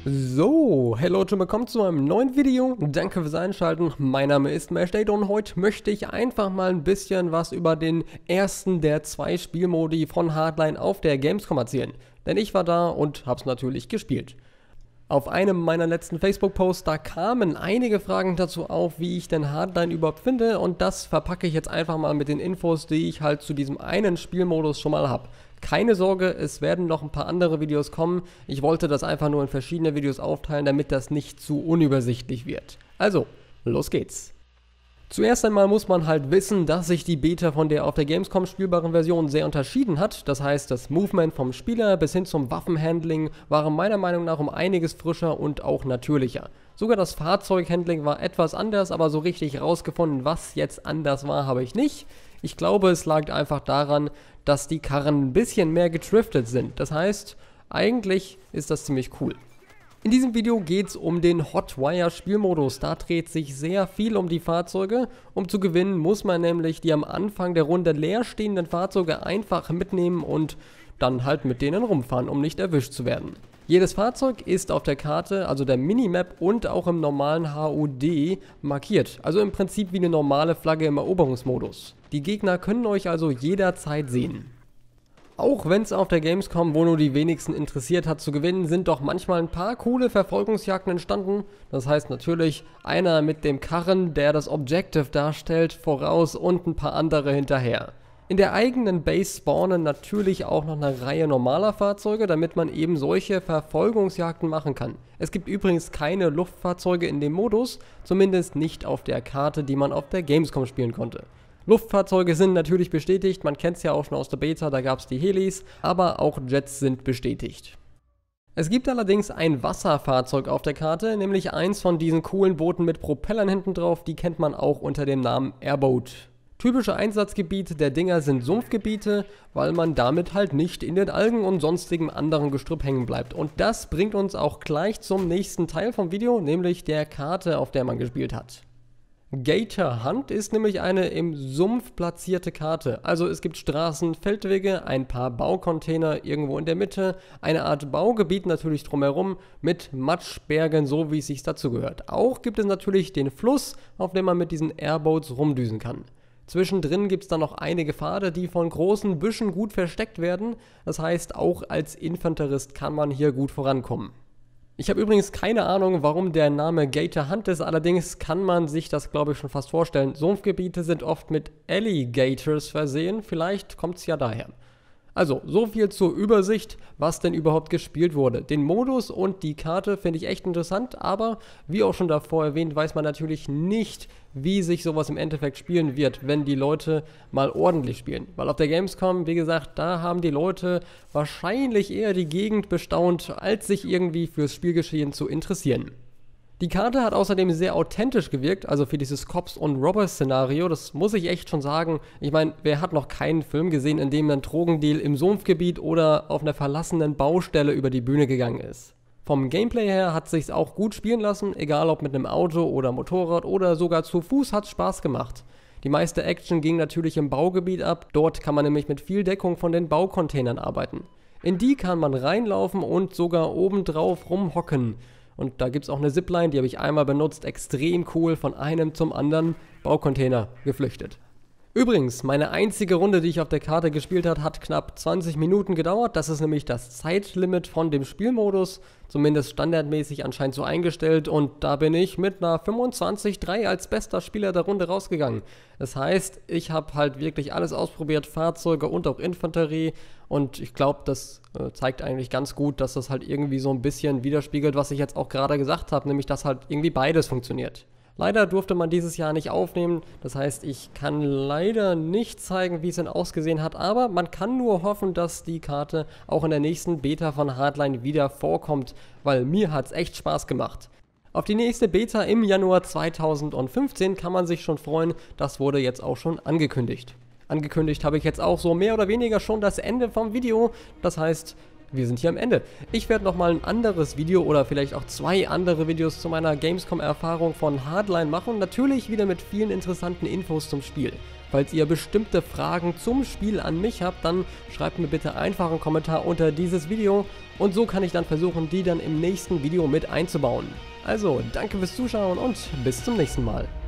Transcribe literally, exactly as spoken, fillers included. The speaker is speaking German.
So, hey Leute, willkommen zu einem neuen Video. Danke fürs Einschalten. Mein Name ist Mashdate und heute möchte ich einfach mal ein bisschen was über den ersten der zwei Spielmodi von Hardline auf der Gamescom erzählen. Denn ich war da und hab's natürlich gespielt. Auf einem meiner letzten Facebook-Posts, da kamen einige Fragen dazu auf, wie ich denn Hardline überhaupt finde, und das verpacke ich jetzt einfach mal mit den Infos, die ich halt zu diesem einen Spielmodus schon mal habe. Keine Sorge, es werden noch ein paar andere Videos kommen. Ich wollte das einfach nur in verschiedene Videos aufteilen, damit das nicht zu unübersichtlich wird. Also, los geht's. Zuerst einmal muss man halt wissen, dass sich die Beta von der auf der Gamescom spielbaren Version sehr unterschieden hat. Das heißt, das Movement vom Spieler bis hin zum Waffenhandling waren meiner Meinung nach um einiges frischer und auch natürlicher. Sogar das Fahrzeughandling war etwas anders, aber so richtig rausgefunden, was jetzt anders war, habe ich nicht. Ich glaube, es lag einfach daran, dass die Karren ein bisschen mehr getriftet sind. Das heißt, eigentlich ist das ziemlich cool. In diesem Video geht es um den Hotwire Spielmodus. Da dreht sich sehr viel um die Fahrzeuge. Um zu gewinnen, muss man nämlich die am Anfang der Runde leer stehenden Fahrzeuge einfach mitnehmen und dann halt mit denen rumfahren, um nicht erwischt zu werden. Jedes Fahrzeug ist auf der Karte, also der Minimap und auch im normalen H U D markiert. Also im Prinzip wie eine normale Flagge im Eroberungsmodus. Die Gegner können euch also jederzeit sehen. Auch wenn es auf der Gamescom, wo nur die wenigsten interessiert hat zu gewinnen, sind doch manchmal ein paar coole Verfolgungsjagden entstanden. Das heißt natürlich einer mit dem Karren, der das Objective darstellt, voraus und ein paar andere hinterher. In der eigenen Base spawnen natürlich auch noch eine Reihe normaler Fahrzeuge, damit man eben solche Verfolgungsjagden machen kann. Es gibt übrigens keine Luftfahrzeuge in dem Modus, zumindest nicht auf der Karte, die man auf der Gamescom spielen konnte. Luftfahrzeuge sind natürlich bestätigt, man kennt es ja auch schon aus der Beta, da gab es die Helis, aber auch Jets sind bestätigt. Es gibt allerdings ein Wasserfahrzeug auf der Karte, nämlich eins von diesen coolen Booten mit Propellern hinten drauf, die kennt man auch unter dem Namen Airboat. Typische Einsatzgebiete der Dinger sind Sumpfgebiete, weil man damit halt nicht in den Algen und sonstigem anderen Gestrüpp hängen bleibt. Und das bringt uns auch gleich zum nächsten Teil vom Video, nämlich der Karte, auf der man gespielt hat. Gator Hunt ist nämlich eine im Sumpf platzierte Karte. Also es gibt Straßen, Feldwege, ein paar Baucontainer irgendwo in der Mitte, eine Art Baugebiet natürlich drumherum mit Matschbergen, so wie es sich dazu gehört. Auch gibt es natürlich den Fluss, auf dem man mit diesen Airboats rumdüsen kann. Zwischendrin gibt es dann noch einige Pfade, die von großen Büschen gut versteckt werden. Das heißt, auch als Infanterist kann man hier gut vorankommen. Ich habe übrigens keine Ahnung, warum der Name Gator Hunt ist, allerdings kann man sich das, glaube ich, schon fast vorstellen. Sumpfgebiete sind oft mit Alligators versehen, vielleicht kommt es ja daher. Also, so viel zur Übersicht, was denn überhaupt gespielt wurde. Den Modus und die Karte finde ich echt interessant, aber wie auch schon davor erwähnt, weiß man natürlich nicht, wie sich sowas im Endeffekt spielen wird, wenn die Leute mal ordentlich spielen. Weil auf der Gamescom, wie gesagt, da haben die Leute wahrscheinlich eher die Gegend bestaunt, als sich irgendwie fürs Spielgeschehen zu interessieren. Die Karte hat außerdem sehr authentisch gewirkt, also für dieses Cops- und Robbers-Szenario, das muss ich echt schon sagen. Ich meine, wer hat noch keinen Film gesehen, in dem ein Drogendeal im Sumpfgebiet oder auf einer verlassenen Baustelle über die Bühne gegangen ist? Vom Gameplay her hat es sich auch gut spielen lassen, egal ob mit einem Auto oder Motorrad oder sogar zu Fuß, hat es Spaß gemacht. Die meiste Action ging natürlich im Baugebiet ab, dort kann man nämlich mit viel Deckung von den Baucontainern arbeiten. In die kann man reinlaufen und sogar obendrauf rumhocken. Und da gibt es auch eine Zipline, die habe ich einmal benutzt, extrem cool, von einem zum anderen Baucontainer geflüchtet. Übrigens, meine einzige Runde, die ich auf der Karte gespielt habe, hat knapp zwanzig Minuten gedauert. Das ist nämlich das Zeitlimit von dem Spielmodus, zumindest standardmäßig anscheinend so eingestellt. Und da bin ich mit einer fünfundzwanzig drei als bester Spieler der Runde rausgegangen. Das heißt, ich habe halt wirklich alles ausprobiert, Fahrzeuge und auch Infanterie. Und ich glaube, das äh, zeigt eigentlich ganz gut, dass das halt irgendwie so ein bisschen widerspiegelt, was ich jetzt auch gerade gesagt habe, nämlich dass halt irgendwie beides funktioniert. Leider durfte man dieses Jahr nicht aufnehmen, das heißt, ich kann leider nicht zeigen, wie es denn ausgesehen hat, aber man kann nur hoffen, dass die Karte auch in der nächsten Beta von Hardline wieder vorkommt, weil mir hat es echt Spaß gemacht. Auf die nächste Beta im Januar zweitausendfünfzehn kann man sich schon freuen, das wurde jetzt auch schon angekündigt. Angekündigt habe ich jetzt auch so mehr oder weniger schon das Ende vom Video, das heißt, wir sind hier am Ende. Ich werde nochmal ein anderes Video oder vielleicht auch zwei andere Videos zu meiner Gamescom-Erfahrung von Hardline machen. Natürlich wieder mit vielen interessanten Infos zum Spiel. Falls ihr bestimmte Fragen zum Spiel an mich habt, dann schreibt mir bitte einfach einen Kommentar unter dieses Video und so kann ich dann versuchen, die dann im nächsten Video mit einzubauen. Also, danke fürs Zuschauen und bis zum nächsten Mal.